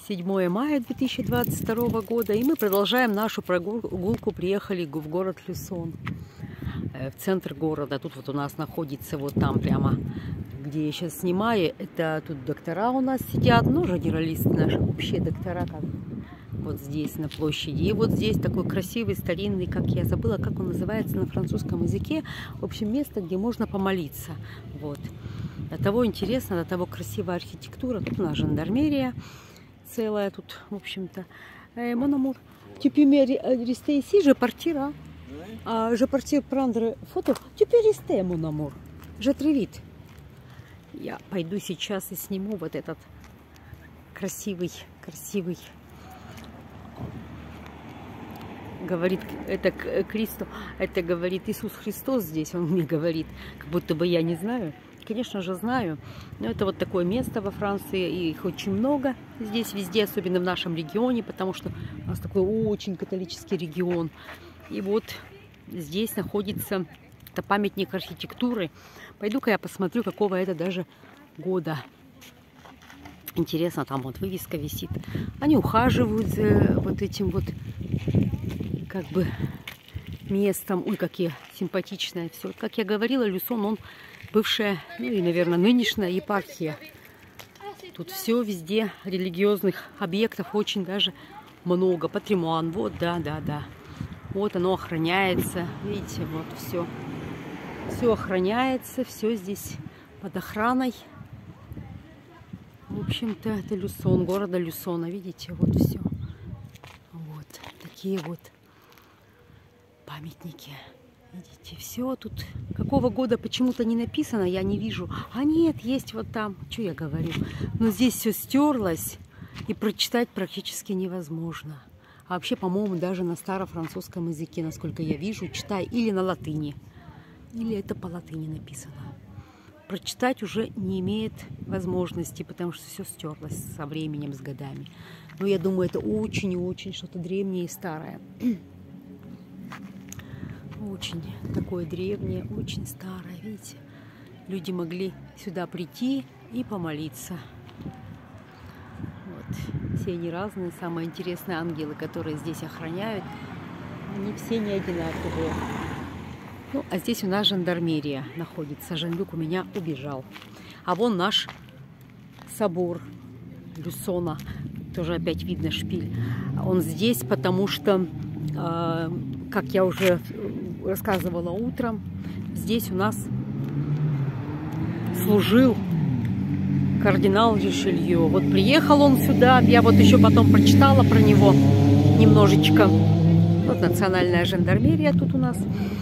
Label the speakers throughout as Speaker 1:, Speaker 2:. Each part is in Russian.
Speaker 1: 7 мая 2022 года, и мы продолжаем нашу прогулку. Приехали в город Люсон, в центр города. Тут вот у нас находится, вот там прямо, где я сейчас снимаю, это тут доктора у нас сидят, ну, журналисты наши, общие доктора, как вот здесь на площади. И вот здесь такой красивый, старинный, как я забыла, как он называется на французском языке, в общем, место, где можно помолиться. Вот. До того интересно, до того красивая архитектура. Тут у нас жандармерия целая, тут, в общем-то. Mon amour, tu peux me rester ici, je partirai. Je partir prendre photo. Tu peux rester, mon amour. Je très vite. Я пойду сейчас и сниму вот этот красивый, говорит, это Христос, это говорит Иисус Христос здесь, он мне говорит, как будто бы я не знаю. Конечно же знаю, но это вот такое место во Франции, и их очень много здесь, везде, особенно в нашем регионе, потому что у нас такой очень католический регион. И вот здесь находится это памятник архитектуры. Пойду-ка я посмотрю, какого это даже года. Интересно, там вот вывеска висит. Они ухаживают за вот этим вот как бы местом. Ой, какие симпатичные все. Как я говорила, Люсон, он бывшая, ну и, наверное, нынешняя епархия. Тут все везде религиозных объектов очень даже много. Патримуан, вот, да. Вот оно охраняется. Видите, вот все. Все охраняется, все здесь под охраной. В общем-то, это Люсон, города Люсона. Видите, вот все. Вот такие вот памятники. Видите, все тут. Какого года почему-то не написано, я не вижу. А нет, есть вот там. Что я говорю? Но здесь все стерлось, и прочитать практически невозможно. А вообще, по-моему, даже на старофранцузском языке, насколько я вижу, читаю или на латыни. Или это по латыни написано. Прочитать уже не имеет возможности, потому что все стерлось со временем, с годами. Но я думаю, это очень и очень что-то древнее и старое. Очень такое древнее, очень старое. Видите, люди могли сюда прийти и помолиться. Вот. Все они разные. Самые интересные ангелы, которые здесь охраняют, они все не одинаковые. Ну, а здесь у нас жандармерия находится. Жан-Люк у меня убежал. А вон наш собор Люсона. Тоже опять видно шпиль. Он здесь, потому что, как я уже рассказывала утром, здесь у нас служил кардинал Ришелье. Вот приехал он сюда. Я вот еще потом прочитала про него немножечко. Вот национальная жандармерия тут у нас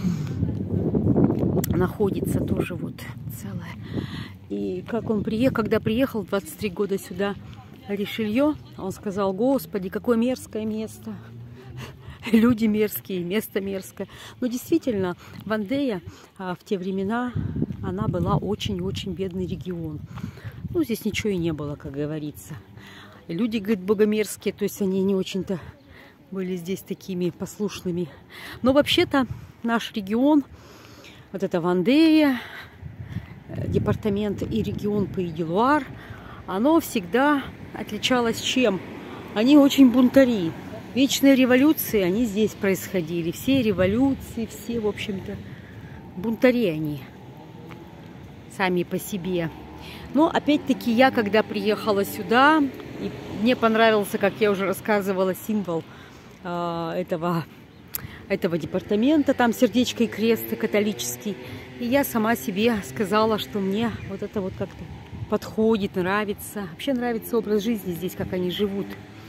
Speaker 1: находится тоже вот целая. И как он приехал, когда приехал 23 года сюда Ришелье, он сказал: Господи, какое мерзкое место. Люди мерзкие, место мерзкое. Но действительно, Вандея в те времена, она была очень-очень бедный регион. Ну, здесь ничего и не было, как говорится. Люди, говорит, богомерзкие, то есть они не очень-то были здесь такими послушными. Но вообще-то наш регион, вот это Вандея, департамент и регион Pays-de-Loire, оно всегда отличалось чем? Они очень бунтари. Вечные революции, они здесь происходили. Все революции, все, в общем-то, бунтари они сами по себе. Но, опять-таки, я, когда приехала сюда, и мне понравился, как я уже рассказывала, символ этого департамента, там сердечко и крест католический. И я сама себе сказала, что мне вот это вот как-то подходит, нравится. Вообще нравится образ жизни здесь, как они живут.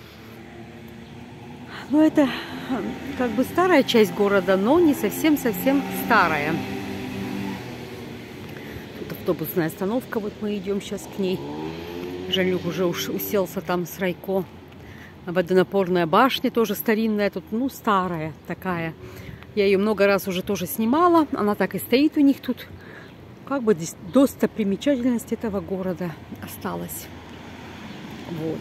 Speaker 1: Но это как бы старая часть города, но не совсем старая. Тут автобусная остановка, вот мы идем сейчас к ней. Жан-Люк уже уселся там с Райко. Водонапорная башня тоже старинная, тут, ну, старая такая. Я ее много раз уже тоже снимала, она так и стоит у них тут. Как бы здесь достопримечательность этого города осталась. Вот.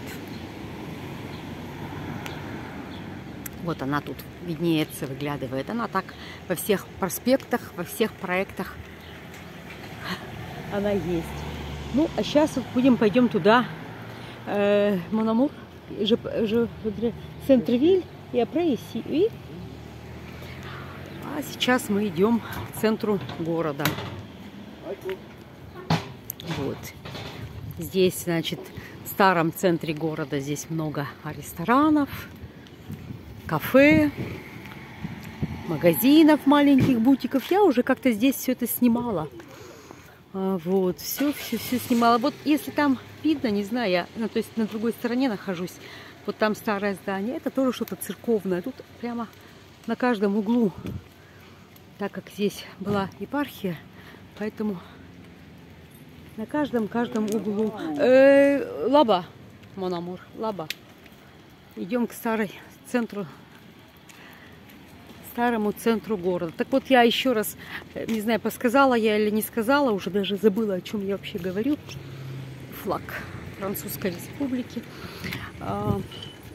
Speaker 1: Вот она тут виднеется, выглядывает. Она так во всех проспектах, во всех проектах она есть. Ну, а сейчас вот пойдем туда. Mon amour, je voudrais Centre-ville et après ici, oui. А сейчас мы идем к центру города. Вот. Здесь, значит, в старом центре города здесь много ресторанов, кафе, магазинов, маленьких бутиков. Я уже как-то здесь все это снимала. Вот, все снимала. Вот если там видно, не знаю, я, то есть на другой стороне нахожусь, вот там старое здание, это тоже что-то церковное. Тут прямо на каждом углу, так как здесь была епархия, поэтому на каждом углу. Лаба, мон амур, лаба. Идем к старому центру города. Так вот, я еще раз, не знаю, подсказала я или не сказала, уже даже забыла, о чем я вообще говорю. Флаг Французской Республики. О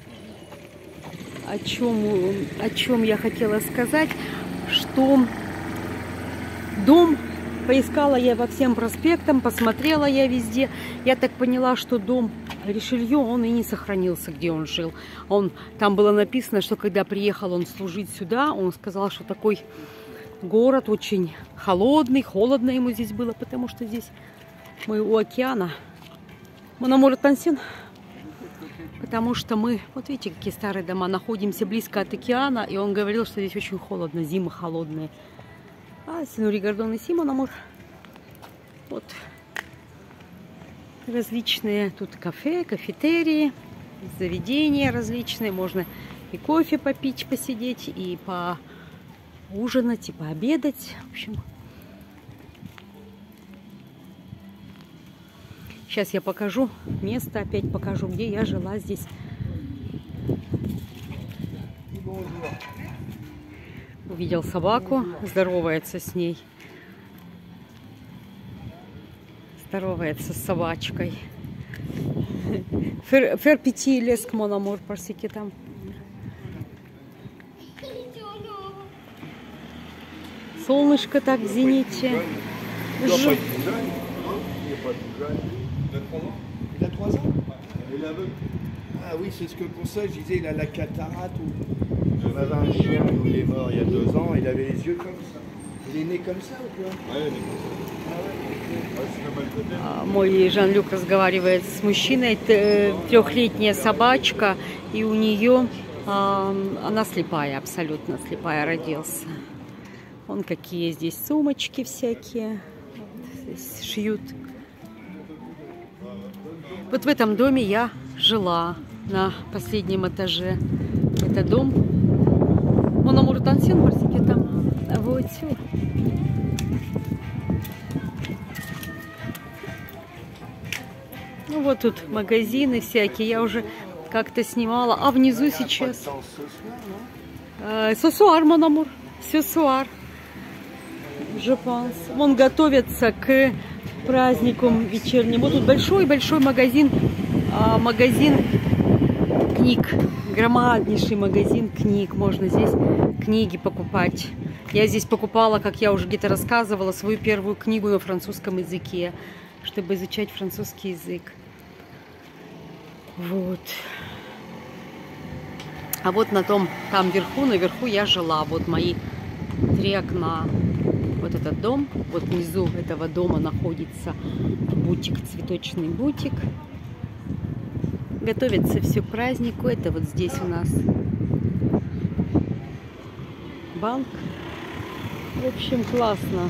Speaker 1: чем я хотела сказать, что дом поискала я по всем проспектам, посмотрела я везде. Я так поняла, что дом Ришелье, он и не сохранился, где он жил. Там было написано, что когда приехал он служить сюда, он сказал, что такой город очень холодный, холодно ему здесь было, потому что здесь мы у океана. Мономор Тансин. Потому что мы, вот видите, какие старые дома, находимся близко от океана, и он говорил, что здесь очень холодно, зимы холодные. А Синури Гордон и Симон Амур. Вот. Различные тут кафе, кафетерии, заведения различные. Можно и кофе попить, посидеть, и поужинать, и пообедать. В общем, сейчас я покажу место, опять покажу, где я жила здесь. Увидел собаку, здоровается с ней. Здоровается с собачкой. Фер пяти леск мономор парсики там. Солнышко так в зените.
Speaker 2: Ah oui, c'est ce que pour ça je disais, il a la cataracte. J'en avais un chien, il est mort il y a 2 ans, il avait les yeux comme ça. Il est né comme ça ou quoi? Ouais, il est comme ça.
Speaker 1: Мой Жан-Люк разговаривает с мужчиной, 3-летняя собачка, и у нее она слепая, абсолютно слепая родился. Вон какие здесь сумочки всякие, здесь шьют. Вот в этом доме я жила на последнем этаже. Это дом. Мономор Тансин, парсики там. Вот все. Ну вот тут магазины всякие. Я уже как-то снимала. А внизу сейчас сосуар, Мономор. Сосуар. Жопанс. Он готовится к праздникам вечерним. Вот тут большой-большой магазин. Магазин книг. Громаднейший магазин книг. Можно здесь книги покупать. Я здесь покупала, как я уже где-то рассказывала, свою первую книгу на французском языке, чтобы изучать французский язык. Вот. А вот там наверху я жила. Вот мои 3 окна. Вот этот дом. Вот внизу этого дома находится бутик, цветочный бутик. Готовится все к празднику. Это вот здесь у нас банк. В общем, классно.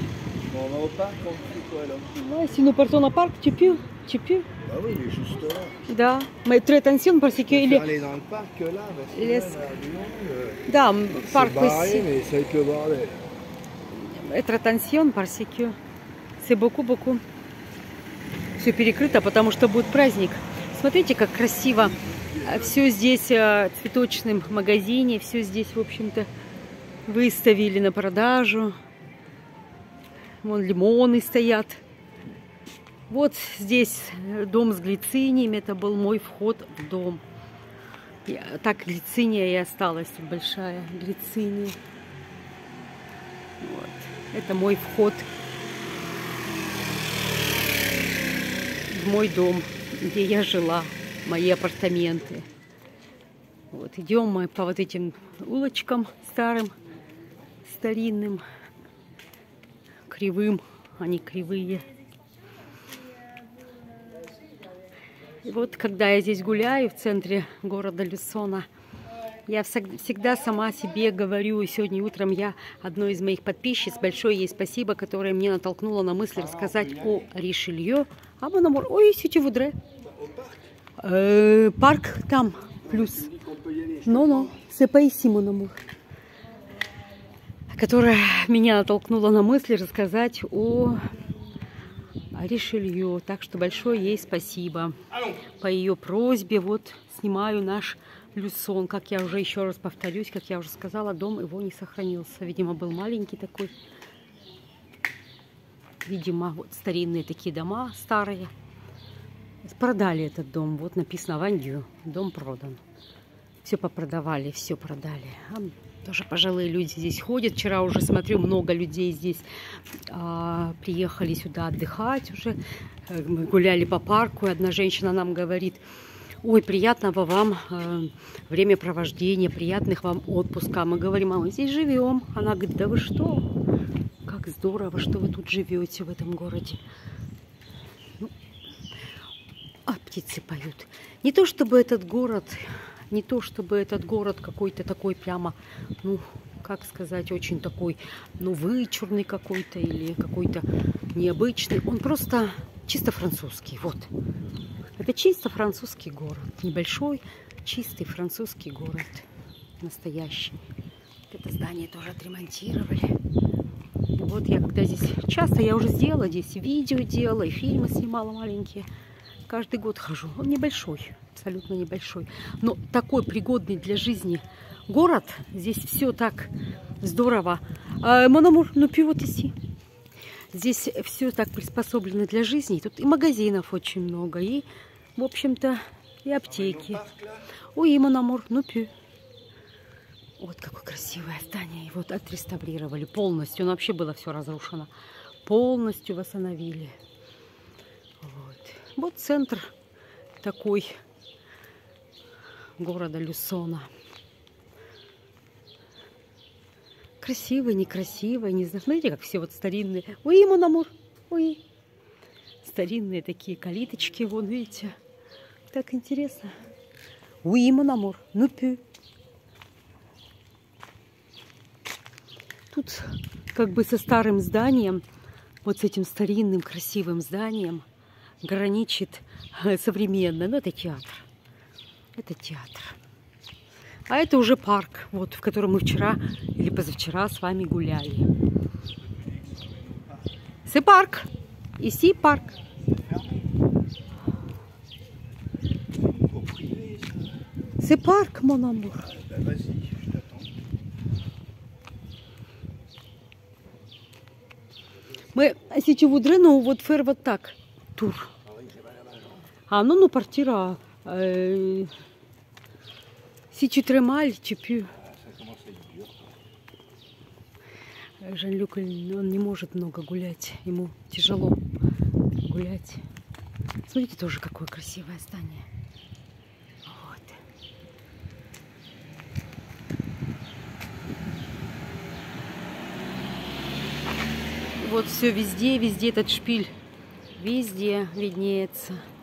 Speaker 1: Si nous partons au parc, tu peux?
Speaker 2: Ah oui, il est juste là.
Speaker 1: Да. Mais très attention parce que il est...
Speaker 2: aller dans le parc là, parce que
Speaker 1: Да, парк
Speaker 2: barré,
Speaker 1: aussi.
Speaker 2: mais c'est que bordel.
Speaker 1: Être attention parce que c'est beaucoup. Все перекрыто, потому что будет праздник. Смотрите, как красиво. Все здесь в цветочном магазине, все здесь, в общем-то, выставили на продажу. Вон лимоны стоят. Вот здесь дом с глициниями. Это был мой вход в дом. Так глициния и осталась. Большая глициния. Вот. Это мой вход в мой дом, где я жила. Мои апартаменты. Вот идем мы по вот этим улочкам старым, старинным, кривым, они кривые. И вот когда я здесь гуляю в центре города Люсона, я всегда сама себе говорю, и сегодня утром я одной из моих подписчиц, большое ей спасибо, которая мне натолкнула на мысль рассказать о Ришелье. А mon amour, ой, si tu voudrais. Парк там, плюс. Но, c'est pas ici, mon amour. Которая меня натолкнула на мысль рассказать о Ришелье. Так что большое ей спасибо. По ее просьбе вот снимаю наш Люсон. Как я уже еще раз повторюсь, как я уже сказала, дом его не сохранился. Видимо, был маленький такой. Видимо, вот старинные такие дома, старые. Продали этот дом. Вот написано Вандю. Дом продан. Все попродавали, все продали. Тоже пожилые люди здесь ходят. Вчера уже смотрю, много людей здесь приехали сюда отдыхать уже. Мы гуляли по парку, и одна женщина нам говорит: ой, приятного вам времяпровождения, приятных вам отпуска. Мы говорим: а мы здесь живем. Она говорит: да вы что? Как здорово, что вы тут живете в этом городе. Ну, а птицы поют. Не то чтобы этот город какой-то такой прямо, ну, как сказать, очень такой, ну, вычурный какой-то или какой-то необычный. Он просто чисто французский, вот. Это чисто французский город. Небольшой, чистый французский город. Настоящий. Это здание тоже отремонтировали. Вот я когда здесь... Часто я уже сделала здесь видео делала, и фильмы снимала маленькие. Каждый год хожу. Он небольшой, абсолютно небольшой. Но такой пригодный для жизни город. Здесь все так здорово. Mon amour, nous puis вот ici. Здесь все так приспособлено для жизни. Тут и магазинов очень много, и, в общем-то, и аптеки. Ой, mon amour, nous puis. Вот какое красивое здание. Его отреставрировали полностью. Оно вообще было все разрушено. Полностью восстановили. Вот центр такой города Люсона. Красивый, некрасивый, не знаю. Смотрите, как все вот старинные. Ой, mon amour, ой. Старинные такие калиточки, вон, видите. Так интересно. Oui, mon amour, nous puis. Тут как бы со старым зданием, вот с этим старинным красивым зданием, граничит современно. Ну, это театр. Это театр. А это уже парк, вот, в котором мы вчера или позавчера с вами гуляли. C'est парк. Ici парк. C'est парк, mon amour. Мы, si tu voudrais, nous вот faire вот так. Тур. Ah non, nous partira. Si tu très mal, tu peux. Жан-Люк, он не может много гулять. Ему тяжело гулять. Смотрите, тоже какое красивое здание. Вот. Вот все везде, везде этот шпиль. Везде виднеется.